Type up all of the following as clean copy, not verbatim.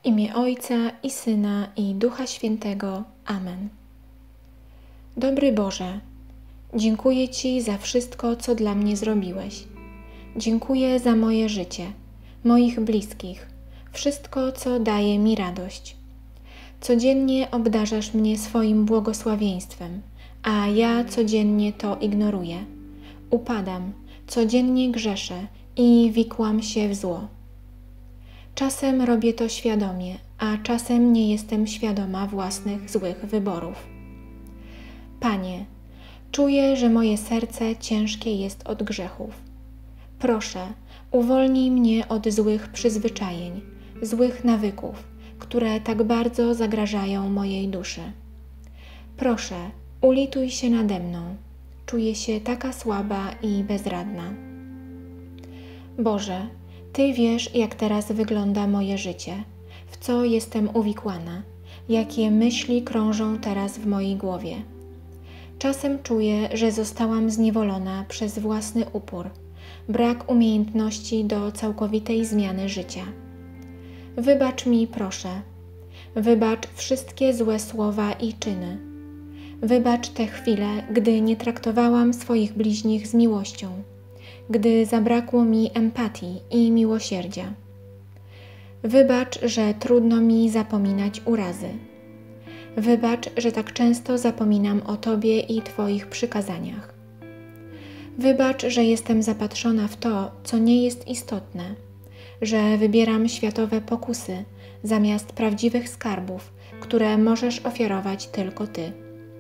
imię Ojca i Syna i Ducha Świętego. Amen. Dobry Boże, dziękuję Ci za wszystko, co dla mnie zrobiłeś. Dziękuję za moje życie, moich bliskich, wszystko, co daje mi radość. Codziennie obdarzasz mnie swoim błogosławieństwem, a ja codziennie to ignoruję. Upadam, codziennie grzeszę i wikłam się w zło. Czasem robię to świadomie, a czasem nie jestem świadoma własnych złych wyborów. Panie, czuję, że moje serce ciężkie jest od grzechów. Proszę, uwolnij mnie od złych przyzwyczajeń, złych nawyków, które tak bardzo zagrażają mojej duszy. Proszę, ulituj się nade mną. Czuję się taka słaba i bezradna. Boże, Ty wiesz, jak teraz wygląda moje życie, w co jestem uwikłana, jakie myśli krążą teraz w mojej głowie. Czasem czuję, że zostałam zniewolona przez własny upór, brak umiejętności do całkowitej zmiany życia. Wybacz mi, proszę. Wybacz wszystkie złe słowa i czyny. Wybacz te chwile, gdy nie traktowałam swoich bliźnich z miłością, gdy zabrakło mi empatii i miłosierdzia. Wybacz, że trudno mi zapominać urazy. Wybacz, że tak często zapominam o Tobie i Twoich przykazaniach. Wybacz, że jestem zapatrzona w to, co nie jest istotne, że wybieram światowe pokusy zamiast prawdziwych skarbów, które możesz ofiarować tylko Ty.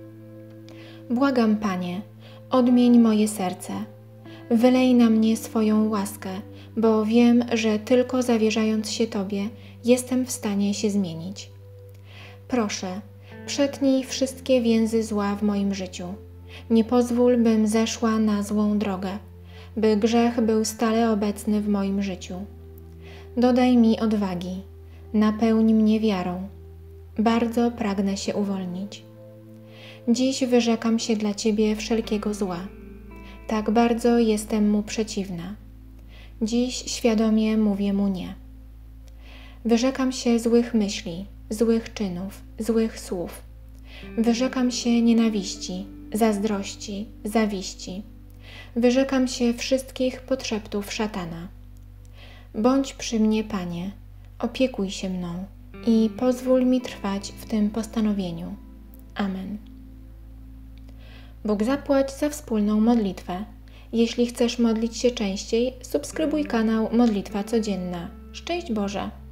Błagam, Panie, odmień moje serce. Wylej na mnie swoją łaskę, bo wiem, że tylko zawierzając się Tobie jestem w stanie się zmienić. Proszę, przetnij wszystkie więzy zła w moim życiu. Nie pozwól, bym zeszła na złą drogę, by grzech był stale obecny w moim życiu. Dodaj mi odwagi, napełnij mnie wiarą. Bardzo pragnę się uwolnić. Dziś wyrzekam się dla Ciebie wszelkiego zła. Tak bardzo jestem mu przeciwna. Dziś świadomie mówię mu nie. Wyrzekam się złych myśli, złych czynów, złych słów. Wyrzekam się nienawiści, zazdrości, zawiści. Wyrzekam się wszystkich podszeptów szatana. Bądź przy mnie, Panie, opiekuj się mną i pozwól mi trwać w tym postanowieniu. Amen. Bóg zapłać za wspólną modlitwę. Jeśli chcesz modlić się częściej, subskrybuj kanał Modlitwa Codzienna. Szczęść Boże!